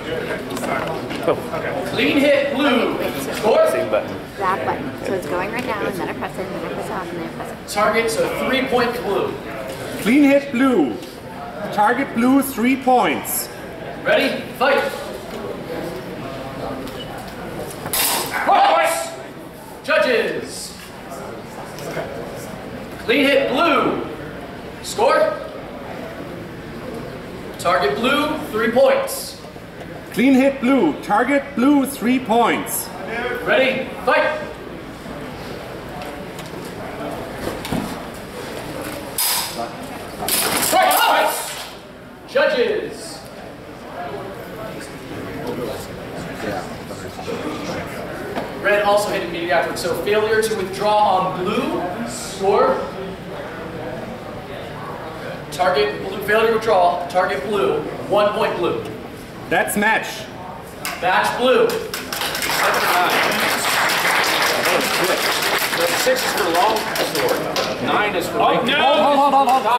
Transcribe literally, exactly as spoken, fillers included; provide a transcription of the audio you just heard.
Okay. Clean hit blue. Score. Same button. That button. So it's going right now, and then I press it, and then I press it off, and then I press it. Target, so three point blue. Clean hit blue. Target blue three points. Ready? Fight. Points. Judges. Clean hit blue. Score. Target blue, three points. Clean hit blue. Target blue three points. Ready? Fight. Points. Judges. Red also hit immediately afterwards, so failure to withdraw on blue. Score. Target blue, failure to withdraw. Target blue, one point blue. That's match. Match blue. Six is for long sword. Nine is for Oh, no! Hold, hold, hold, hold.